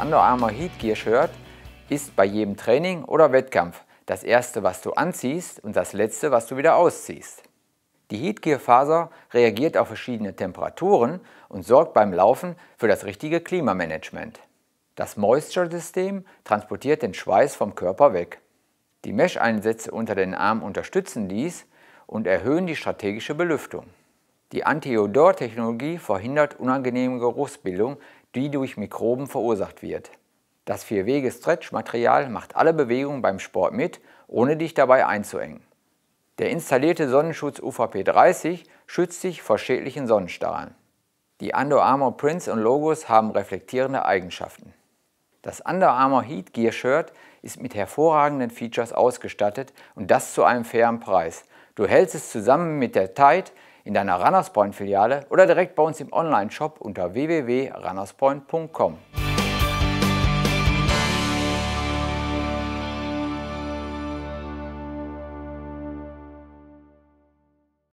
Under Armour Heatgear Shirt ist bei jedem Training oder Wettkampf das erste, was du anziehst und das letzte, was du wieder ausziehst. Die Heatgear-Faser reagiert auf verschiedene Temperaturen und sorgt beim Laufen für das richtige Klimamanagement. Das Moisture-System transportiert den Schweiß vom Körper weg. Die Mesh-Einsätze unter den Armen unterstützen dies und erhöhen die strategische Belüftung. Die Anti-Odor-Technologie verhindert unangenehme Geruchsbildung, die durch Mikroben verursacht wird. Das 4-Wege-Stretch-Material macht alle Bewegungen beim Sport mit, ohne dich dabei einzuengen. Der installierte Sonnenschutz UVP 30 schützt dich vor schädlichen Sonnenstrahlen. Die Under Armour Prints und Logos haben reflektierende Eigenschaften. Das Under Armour Heatgear Shirt ist mit hervorragenden Features ausgestattet und das zu einem fairen Preis. Du hältst es zusammen mit der Tide in deiner Runners Point Filiale oder direkt bei uns im Online-Shop unter www.runnerspoint.com.